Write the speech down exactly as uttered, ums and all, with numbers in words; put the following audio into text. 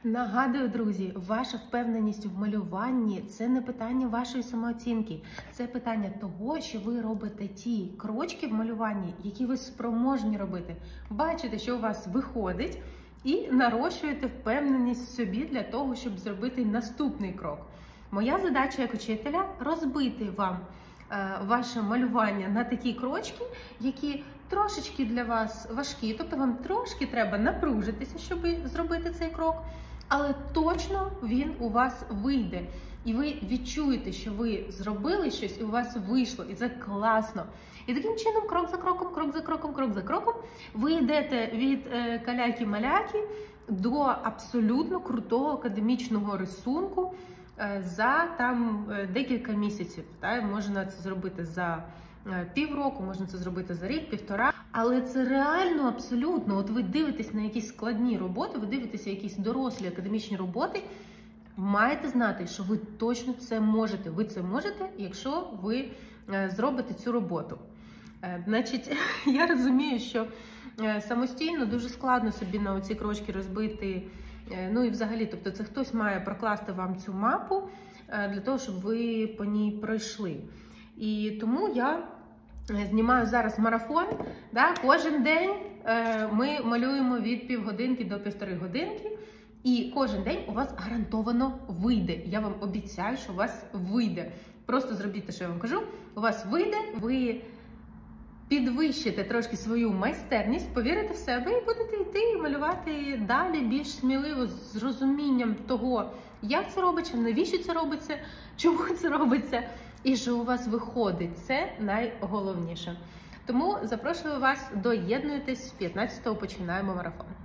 Нагадую, друзі, ваша впевненість в малюванні – це не питання вашої самооцінки. Це питання того, що ви робите ті крочки в малюванні, які ви спроможні робити. Бачите, що у вас виходить, і нарощуєте впевненість в собі для того, щоб зробити наступний крок. Моя задача як учителя – розбити вам е, ваше малювання на такі крочки, які трошечки для вас важкі, тобто вам трошки треба напружитися, щоб зробити цей крок, але точно він у вас вийде. І ви відчуєте, що ви зробили щось, і у вас вийшло, і це класно. І таким чином, крок за кроком, крок за кроком, крок за кроком, ви йдете від е, каляки-маляки до абсолютно крутого академічного рисунку е, за там е, декілька місяців. Та? Можна це зробити за е, півроку, можна це зробити за рік, півтора. Але це реально абсолютно. От ви дивитесь на якісь складні роботи, ви дивитеся якісь дорослі академічні роботи, маєте знати, що ви точно це можете. Ви це можете, якщо ви е, зробите цю роботу. Е, значить, я розумію, що е, самостійно дуже складно собі на оці крочки розбити, е, ну і взагалі, тобто це хтось має прокласти вам цю мапу е, для того, щоб ви по ній пройшли. І тому я знімаю зараз марафон. Да? Кожен день е, ми малюємо від півгодинки до півтори годинки. І кожен день у вас гарантовано вийде. Я вам обіцяю, що у вас вийде. Просто зробіть те, що я вам кажу. У вас вийде, ви підвищите трошки свою майстерність, повірите в себе і будете йти і малювати далі більш сміливо, з розумінням того, як це робиться, навіщо це робиться, чому це робиться і що у вас виходить. Це найголовніше. Тому запрошую вас, доєднуйтесь, з п'ятнадцятого починаємо марафон.